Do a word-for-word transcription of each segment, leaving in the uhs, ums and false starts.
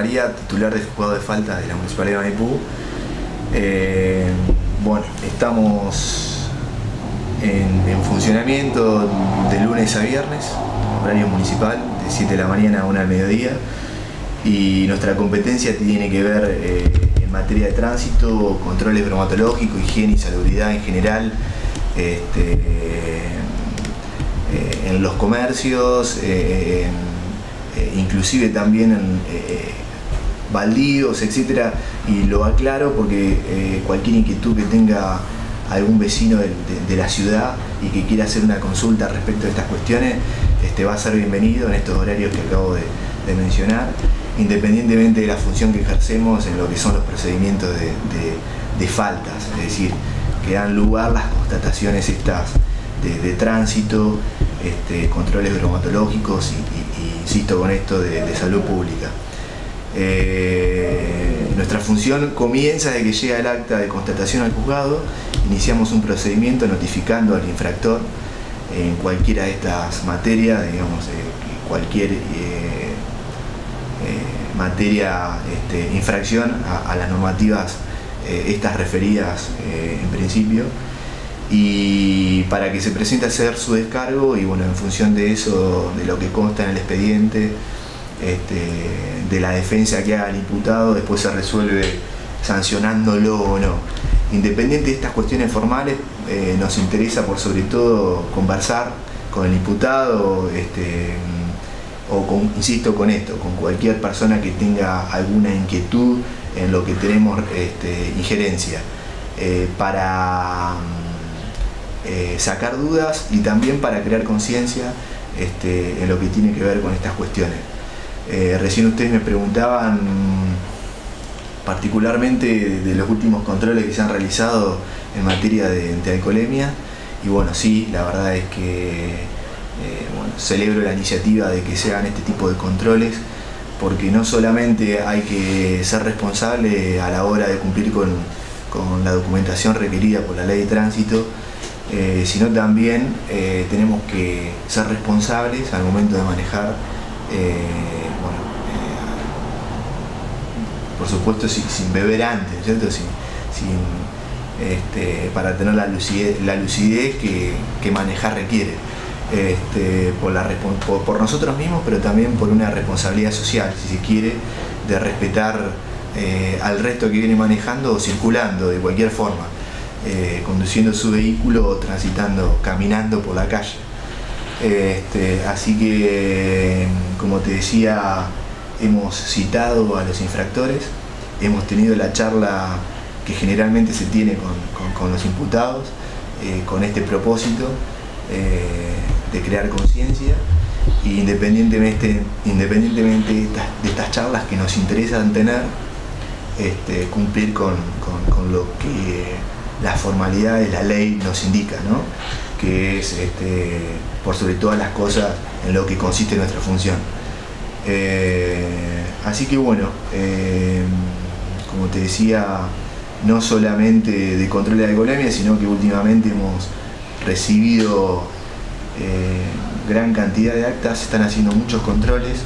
María, titular de juzgado de falta de la Municipalidad de Maipú. Eh, bueno, estamos en, en funcionamiento de lunes a viernes, horario municipal, de siete de la mañana a una del mediodía, y nuestra competencia tiene que ver eh, en materia de tránsito, controles bromatológicos, higiene y salubridad en general, este, eh, en los comercios, eh, en, eh, inclusive también en eh, baldíos, etcétera, y lo aclaro porque eh, cualquier inquietud que tenga algún vecino de, de, de la ciudad y que quiera hacer una consulta respecto a estas cuestiones, este, va a ser bienvenido en estos horarios que acabo de, de mencionar, independientemente de la función que ejercemos en lo que son los procedimientos de, de, de faltas, es decir, que dan lugar las constataciones estas de, de tránsito, este, controles bromatológicos y, y, y insisto con esto de, de salud pública. Eh, nuestra función comienza desde que llega el acta de constatación al juzgado. Iniciamos un procedimiento notificando al infractor en cualquiera de estas materias, digamos, eh, cualquier eh, eh, materia, este, infracción a, a las normativas eh, estas referidas eh, en principio, y para que se presente a hacer su descargo, y bueno, en función de eso, de lo que consta en el expediente, este, de la defensa que haga el imputado, después se resuelve sancionándolo o no. Independiente de estas cuestiones formales, eh, nos interesa por sobre todo conversar con el imputado, este, o con, insisto con esto, con cualquier persona que tenga alguna inquietud en lo que tenemos este, injerencia, eh, para eh, sacar dudas y también para crear conciencia este, en lo que tiene que ver con estas cuestiones. Eh, recién ustedes me preguntaban particularmente de, de los últimos controles que se han realizado en materia de antialcoholemia, y bueno, sí, la verdad es que eh, bueno, celebro la iniciativa de que se hagan este tipo de controles, porque no solamente hay que ser responsable a la hora de cumplir con, con la documentación requerida por la ley de tránsito, eh, sino también eh, tenemos que ser responsables al momento de manejar, eh, bueno, eh, por supuesto sin, sin beber antes, ¿cierto? Sin, sin, este, para tener la lucidez, la lucidez que, que manejar requiere. Este, por, la, por, por nosotros mismos, pero también por una responsabilidad social, si se quiere, de respetar eh, al resto que viene manejando o circulando de cualquier forma, eh, conduciendo su vehículo o transitando, caminando por la calle. Este, así que, como te decía, hemos citado a los infractores, hemos tenido la charla que generalmente se tiene con, con, con los imputados, eh, con este propósito, eh, de crear conciencia, y independientemente, independientemente de, estas, de estas charlas que nos interesan tener, este, cumplir con, con, con lo que la formalidad de la ley nos indica, ¿no? Que es, este, por sobre todas las cosas, en lo que consiste nuestra función. Eh, así que bueno, eh, como te decía, no solamente de control de alcoholemia, sino que últimamente hemos recibido eh, gran cantidad de actas, se están haciendo muchos controles,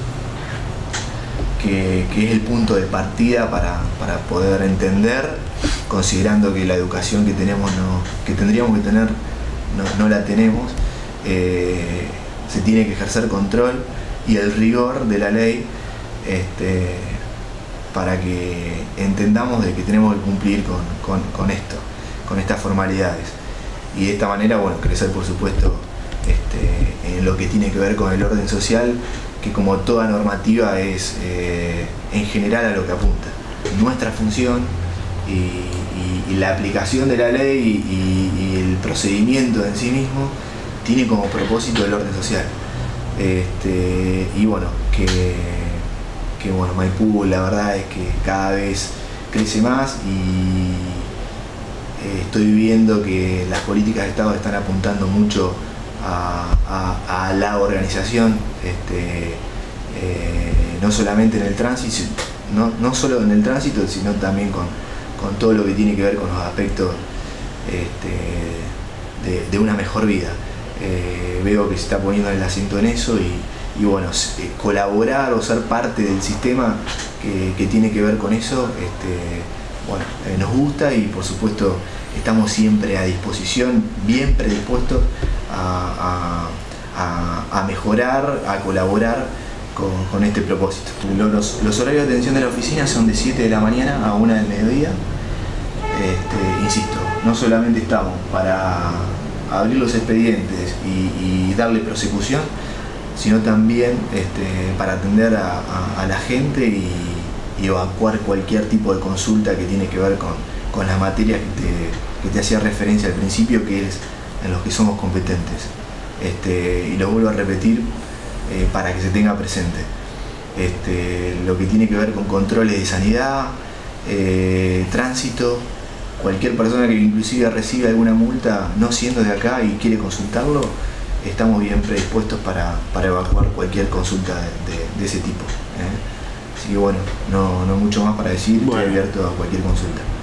que, que es el punto de partida para, para poder entender, considerando que la educación que tenemos no, que tendríamos que tener no, no la tenemos, eh, se tiene que ejercer control y el rigor de la ley, este, para que entendamos de que tenemos que cumplir con, con, con esto, con estas formalidades. Y de esta manera, bueno, crecer por supuesto este, en lo que tiene que ver con el orden social, que como toda normativa es eh, en general a lo que apunta. Nuestra función y, y, y la aplicación de la ley y, y el procedimiento en sí mismo tiene como propósito el orden social. Este, y bueno, que, que bueno, Maipú la verdad es que cada vez crece más, y Eh, estoy viendo que las políticas de Estado están apuntando mucho a, a, a la organización, este, eh, no solamente en el tránsito, no, no solo en el tránsito, sino también con, con todo lo que tiene que ver con los aspectos este, de, de una mejor vida. Eh, veo que se está poniendo el acento en eso, y, y bueno, colaborar o ser parte del sistema que, que tiene que ver con eso, este, bueno, eh, nos gusta y por supuesto estamos siempre a disposición, bien predispuestos a, a, a, a mejorar, a colaborar con, con este propósito. Los, los horarios de atención de la oficina son de siete de la mañana a una del mediodía. Este, insisto, no solamente estamos para abrir los expedientes y, y darle prosecución, sino también este, para atender a, a, a la gente y, y evacuar cualquier tipo de consulta que tiene que ver con, con las materias que te, que te hacía referencia al principio, que es en los que somos competentes. Este, y lo vuelvo a repetir eh, para que se tenga presente. Este, lo que tiene que ver con controles de sanidad, eh, tránsito, cualquier persona que inclusive recibe alguna multa no siendo de acá y quiere consultarlo, estamos bien predispuestos para, para evacuar cualquier consulta de, de, de ese tipo. ¿eh? Así que bueno, no, no mucho más para decir, bueno. Estoy abierto a cualquier consulta.